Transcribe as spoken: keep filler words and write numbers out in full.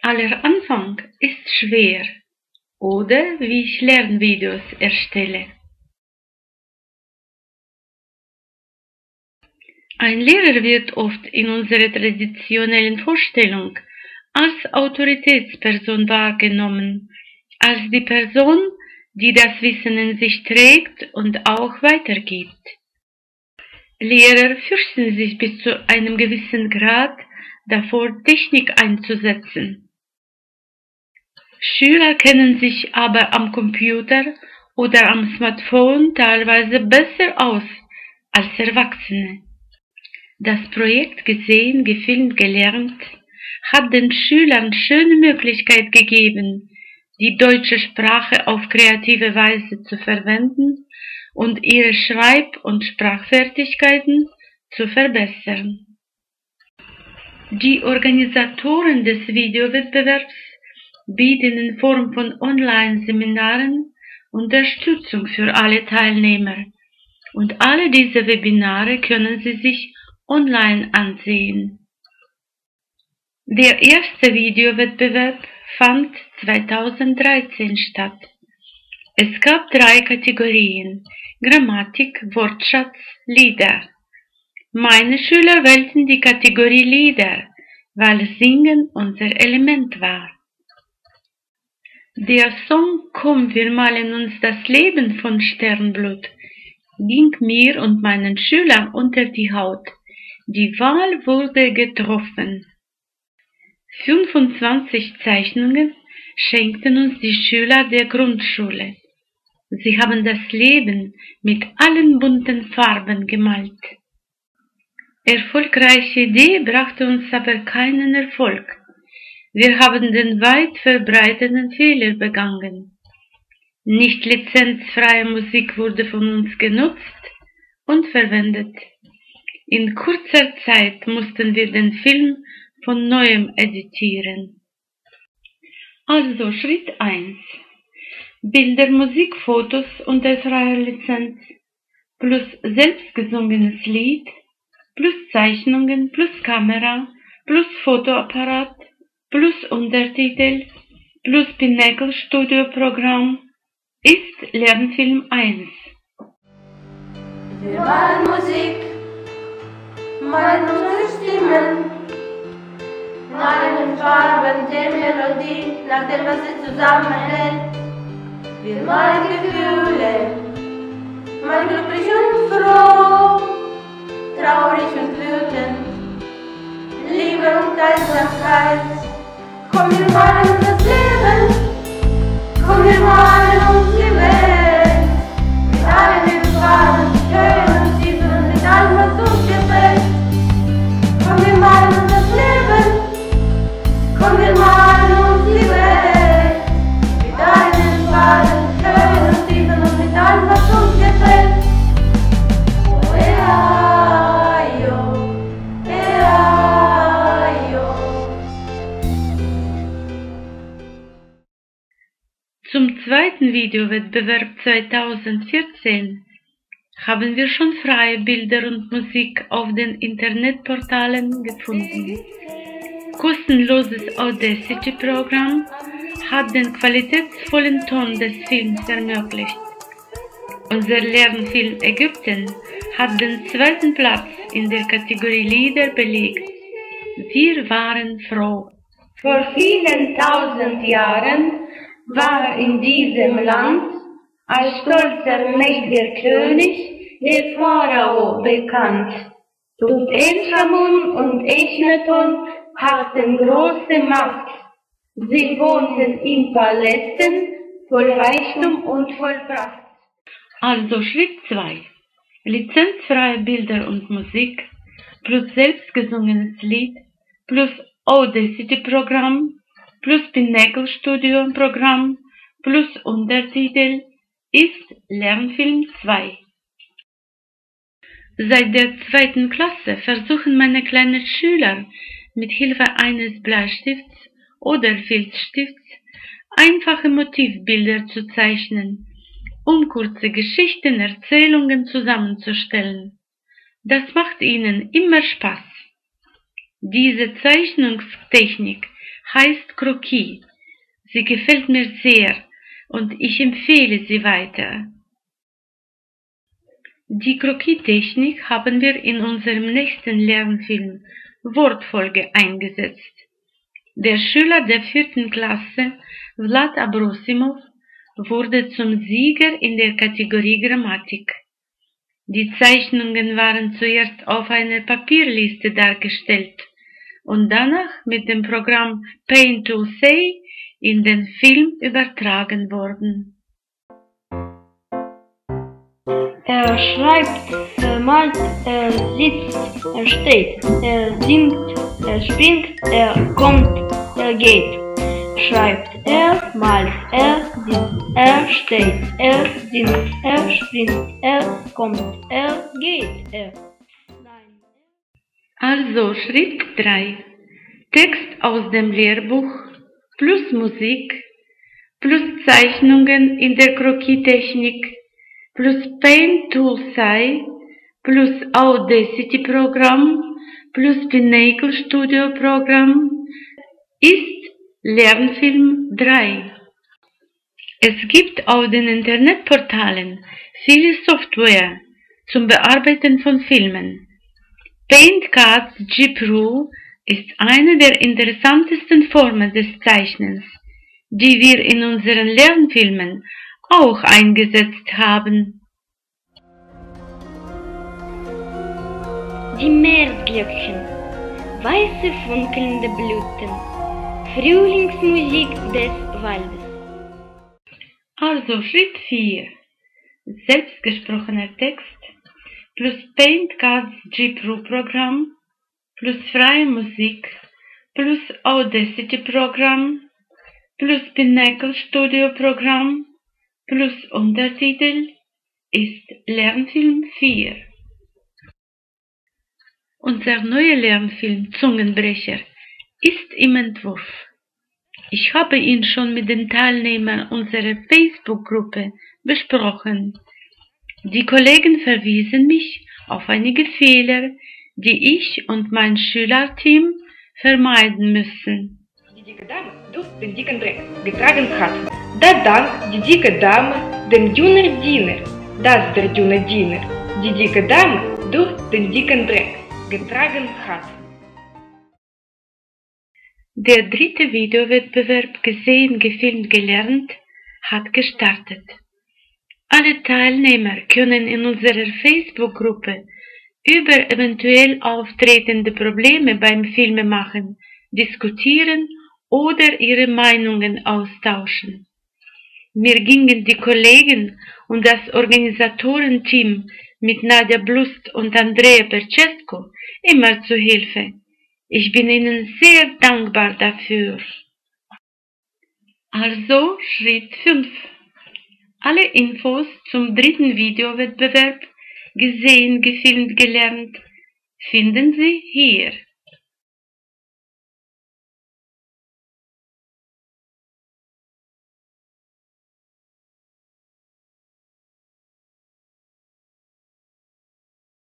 Aller Anfang ist schwer, oder wie ich Lernvideos erstelle. Ein Lehrer wird oft in unserer traditionellen Vorstellung als Autoritätsperson wahrgenommen, als die Person, die das Wissen in sich trägt und auch weitergibt. Lehrer fürchten sich bis zu einem gewissen Grad davor, Technik einzusetzen. Schüler kennen sich aber am Computer oder am Smartphone teilweise besser aus als Erwachsene. Das Projekt Gesehen, Gefilmt, Gelernt hat den Schülern schöne Möglichkeit gegeben, die deutsche Sprache auf kreative Weise zu verwenden und ihre Schreib- und Sprachfertigkeiten zu verbessern. Die Organisatoren des Videowettbewerbs bieten in Form von Online-Seminaren Unterstützung für alle Teilnehmer, und alle diese Webinare können Sie sich online ansehen. Der erste Videowettbewerb fand zweitausenddreizehn statt. Es gab drei Kategorien: Grammatik, Wortschatz, Lieder. Meine Schüler wählten die Kategorie Lieder, weil Singen unser Element war. Der Song Komm, wir malen uns das Leben von Sternblut ging mir und meinen Schülern unter die Haut. Die Wahl wurde getroffen. fünfundzwanzig Zeichnungen schenkten uns die Schüler der Grundschule. Sie haben das Leben mit allen bunten Farben gemalt. Erfolgreiche Idee brachte uns aber keinen Erfolg. Wir haben den weit verbreiteten Fehler begangen. Nicht lizenzfreie Musik wurde von uns genutzt und verwendet. In kurzer Zeit mussten wir den Film von neuem editieren. Also Schritt eins. Bilder, Musik, Fotos unter freier Lizenz plus selbstgesungenes Lied plus Zeichnungen plus Kamera plus Fotoapparat plus Untertitel plus Pinnacle Studio Programm ist Lernfilm eins. Wir malen Musik, malen unsere Stimmen, in allen Farben der Melodie, nach dem, was sie zusammenhält. Wir malen Gefühle, malen glücklich und froh, traurig und wütend, Liebe und Einsamkeit. Komm, wir malen uns das Leben, komm, wir malen uns die Welt, mit allen den Farben, Höhen und Tiefen und mit allem, was uns gefällt. Komm, wir malen uns das Leben, komm, wir malen uns die Welt, mit allen den Farben, Höhen und Tiefen und mit allem, was uns gefällt. Oh, ja, jo, ja, jo. Zum zweiten Videowettbewerb zweitausendvierzehn haben wir schon freie Bilder und Musik auf den Internetportalen gefunden. Kostenloses Audacity-Programm hat den qualitätsvollen Ton des Films ermöglicht. Unser Lernfilm Ägypten hat den zweiten Platz in der Kategorie Lieder belegt. Wir waren froh. Vor vielen tausend Jahren war in diesem Land als stolzer, mächtiger König der Pharao bekannt. Tutanchamun und Echnaton hatten große Macht. Sie wohnten in Palästen voll Reichtum und voll Pracht. Also Schritt zwei. Lizenzfreie Bilder und Musik plus selbstgesungenes Lied plus Audacity-Programm plus Pinnacle Studio Programm plus Untertitel ist Lernfilm zwei. Seit der zweiten Klasse versuchen meine kleinen Schüler mit Hilfe eines Bleistifts oder Filzstifts einfache Motivbilder zu zeichnen, um kurze Geschichten, Erzählungen zusammenzustellen. Das macht ihnen immer Spaß. Diese Zeichnungstechnik heißt Krokie. Sie gefällt mir sehr und ich empfehle sie weiter. Die Krokietechnik haben wir in unserem nächsten Lernfilm Wortfolge eingesetzt. Der Schüler der vierten Klasse, Vlad Abrosimov, wurde zum Sieger in der Kategorie Grammatik. Die Zeichnungen waren zuerst auf einer Papierliste dargestellt und danach mit dem Programm Paint to Say in den Film übertragen worden. Er schreibt, er malt, er sitzt, er steht, er singt, er springt, er kommt, er geht. Schreibt er, malt er, sitzt er, steht er, singt er, springt er, kommt er, geht er. Also Schritt drei. Text aus dem Lehrbuch plus Musik plus Zeichnungen in der Krokietechnik plus Paint Tool Sai plus Audacity-Programm plus Pinnacle Studio-Programm ist Lernfilm drei. Es gibt auf den Internetportalen viele Software zum Bearbeiten von Filmen. PaintCut G Pro ist eine der interessantesten Formen des Zeichnens, die wir in unseren Lernfilmen auch eingesetzt haben. Die Meeresglöckchen, weiße funkelnde Blüten, Frühlingsmusik des Waldes. Also Schritt vier. Selbstgesprochener Text plus PaintCut G Pro Programm plus freie Musik plus Audacity Programm plus Pinnacle Studio Programm plus Untertitel ist Lernfilm vier. Unser neuer Lernfilm Zungenbrecher ist im Entwurf. Ich habe ihn schon mit den Teilnehmern unserer Facebook-Gruppe besprochen. Die Kollegen verwiesen mich auf einige Fehler, die ich und mein Schülerteam vermeiden müssen. Die dicke Dame durch den dicken Dreck getragen hat, da dank die dicke Dame dem dünnen Diener, dass der dünne Diener die dicke Dame durch den dicken Dreck getragen hat. Der dritte Videowettbewerb Gesehen, gefilmt, gelernt hat gestartet. Alle Teilnehmer können in unserer Facebook-Gruppe über eventuell auftretende Probleme beim Filmemachen diskutieren oder ihre Meinungen austauschen. Mir gingen die Kollegen und das Organisatorenteam mit Nadja Blust und Andrea Percesco immer zu Hilfe. Ich bin Ihnen sehr dankbar dafür. Also Schritt fünf. Alle Infos zum dritten Videowettbewerb Gesehen, gefilmt, gelernt finden Sie hier.